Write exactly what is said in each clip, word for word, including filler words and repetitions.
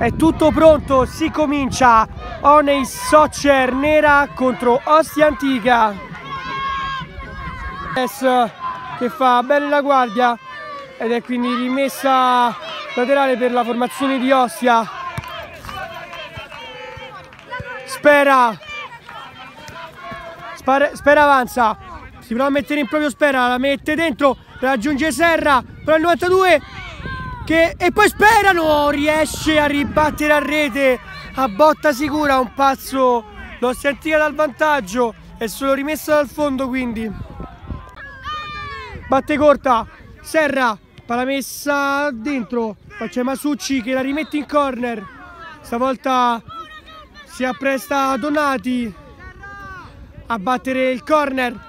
È tutto pronto, si comincia. Oney Soccer Nera contro Ostia Antica. Che fa bene la guardia ed è quindi rimessa laterale per la formazione di Ostia. Spera Spara, Spera avanza, si prova a mettere in proprio Spera, la mette dentro, raggiunge Serra per il novantadue che, e poi Spera non riesce a ribattere a rete a botta sicura. Un pazzo, l'Ostia Antica dal vantaggio, è solo rimessa dal fondo, quindi batte corta Serra, palla messa dentro, poi c'è Masucci che la rimette in corner, stavolta si appresta Donati a battere il corner.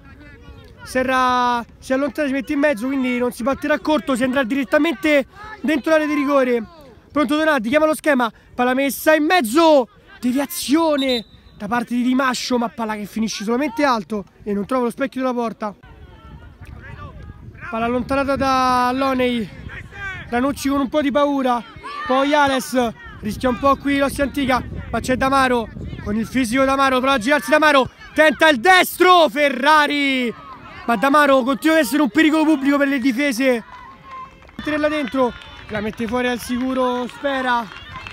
Serra si allontana, si mette in mezzo, quindi non si batterà corto, si andrà direttamente dentro l'area di rigore. Pronto Donati, chiama lo schema, palla messa in mezzo, deviazione da parte di Di Mascio, ma palla che finisce solamente alto e non trova lo specchio della porta. Palla allontanata da Loney, Ranucci con un po' di paura, poi Ales, rischia un po' qui l'Ostia Antica, ma c'è Damaro, con il fisico Damaro, prova a girarsi Damaro, tenta il destro, Ferrari, ma Damaro continua ad essere un pericolo pubblico per le difese. Metterla dentro, la mette fuori al sicuro Spera.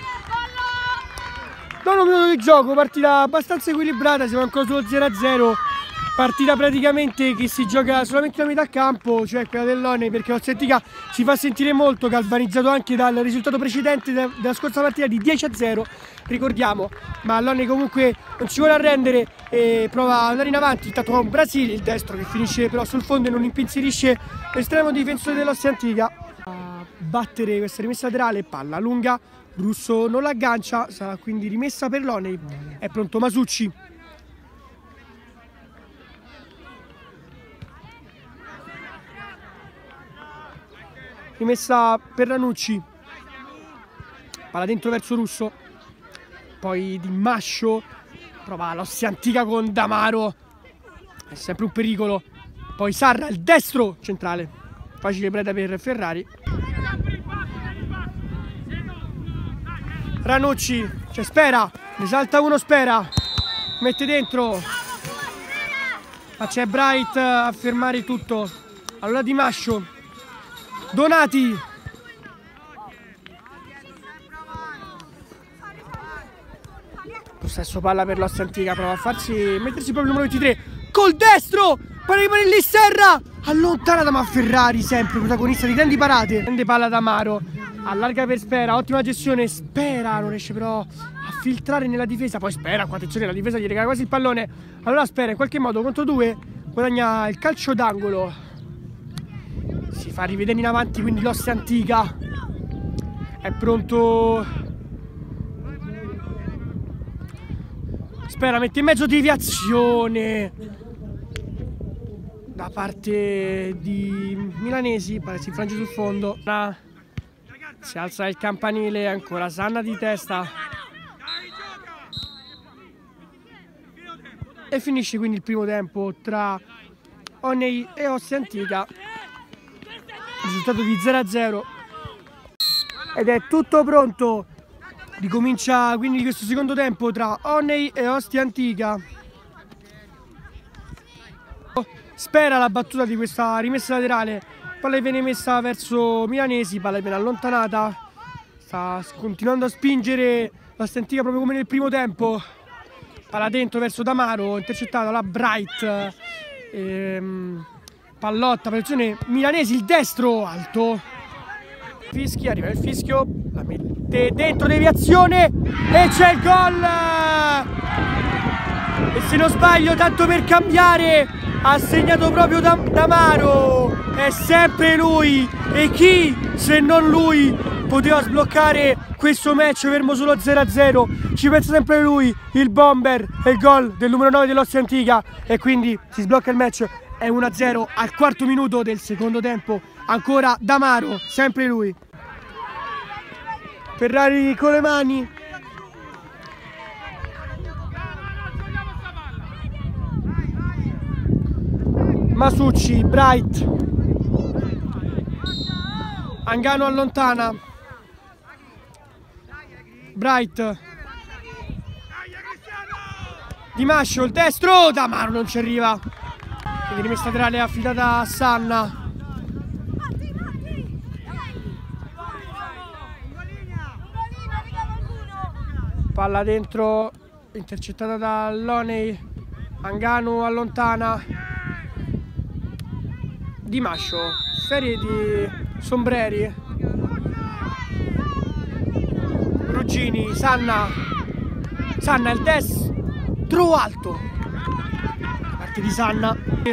Nono minuto di gioco, partita abbastanza equilibrata, siamo ancora sullo zero a zero. Partita praticamente che si gioca solamente a metà campo, cioè quella dell'Oney, perché l'Ostia Antica si fa sentire molto, galvanizzato anche dal risultato precedente della scorsa partita di dieci a zero, ricordiamo, ma l'Oney comunque non si vuole arrendere e prova ad andare in avanti. Intanto con Brasile, il destro che finisce però sul fondo e non impensierisce l'estremo difensore dell'Ostia Antica. A battere questa rimessa laterale, palla lunga, Russo non l'aggancia, sarà quindi rimessa per l'Oney. È pronto Masucci. Rimessa per Ranucci, palla dentro verso Russo, poi Di Mascio, prova l'Ostia Antica con Damaro, è sempre un pericolo, poi Sarra, il destro centrale, facile preda per Ferrari. Ranucci, c'è Spera, ne salta uno Spera, mette dentro, ma c'è Bright a fermare tutto. Allora Di Mascio, Donati, possesso palla per l'Ostia Antica, prova a farsi mettersi proprio il numero ventitré col destro, palla rimane lì Serra, allontanata ma Ferrari sempre protagonista di grandi parate. Prende palla da Amaro, allarga per Spera, ottima gestione, Spera non riesce però a filtrare nella difesa, poi Spera, qua attenzione, la difesa gli regala quasi il pallone, allora Spera in qualche modo contro due guadagna il calcio d'angolo. Si fa rivedere in avanti quindi l'Ostia Antica, è pronto Spera, mette in mezzo, deviazione da parte di Milanesi, pare si infrange sul fondo, si alza il campanile, ancora Sanna di testa e finisce quindi il primo tempo tra Oney e Ostia Antica. Risultato di zero a zero ed è tutto pronto. Ricomincia quindi questo secondo tempo tra Oney e Ostia Antica. Spera la battuta di questa rimessa laterale, palla viene messa verso Milanesi, palla viene allontanata, sta continuando a spingere l'Ostia Antica proprio come nel primo tempo, palla dentro verso Damaro, intercettata la Bright, ehm, pallotta, posizione Milanesi, il destro alto, fischia, arriva il fischio, la mette dentro, deviazione e c'è il gol, e se non sbaglio tanto per cambiare ha segnato proprio Damaro, è sempre lui, e chi se non lui poteva sbloccare questo match fermo solo zero a zero, ci pensa sempre lui, il bomber, e il gol del numero nove dell'Ostia Antica e quindi si sblocca il match. È uno a zero al quarto minuto del secondo tempo, ancora Damaro, sempre lui. Ferrari con le mani. Masucci, Bright. Angano allontana. Bright, Di Mascio, il destro, Damaro non ci arriva, quindi rimessa laterale affidata a Sanna. Palla dentro, intercettata da Loney, Anganu allontana, Di Mascio, serie di sombreri, Ruggini, Sanna, Sanna il destro alto, parte di Sanna,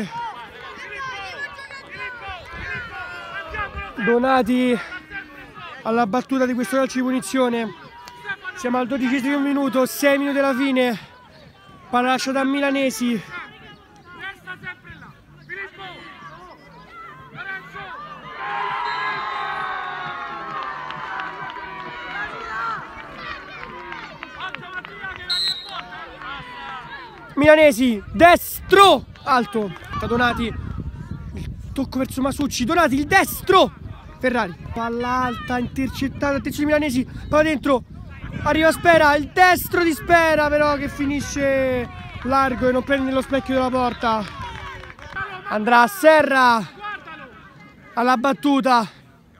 Donati alla battuta di questo calcio di punizione. Siamo al dodicesimo minuto, sei minuti alla fine, palla lasciata a Milanesi. Milanesi, destro, alto, Donati, il tocco verso Masucci, Donati, il destro, Ferrari, palla alta, intercettata, attenzione Milanesi, palla dentro, arriva Spera, il destro di Spera però che finisce largo e non prende lo specchio della porta. Andrà a Serra alla battuta,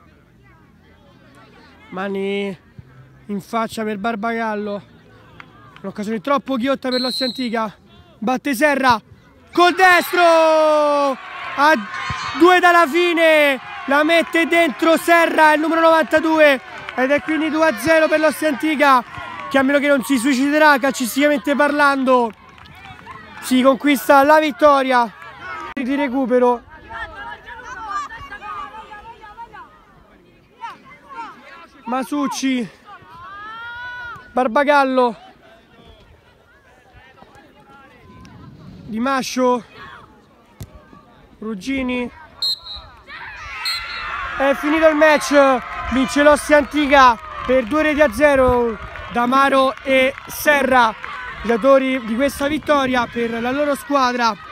mani in faccia per Barbagallo, un'occasione troppo ghiotta per l'Ostia Antica. Batte Serra col destro a due dalla fine, la mette dentro Serra, il numero novantadue, ed è quindi due a zero per l'Ostia Antica, che a meno che non si suiciderà calcisticamente parlando si conquista la vittoria. Di recupero, Masucci, Barbagallo, Di Mascio, Ruggini, è finito il match, vince l'Ostia Antica per due reti a zero, Damaro e Serra, gli autori di questa vittoria per la loro squadra.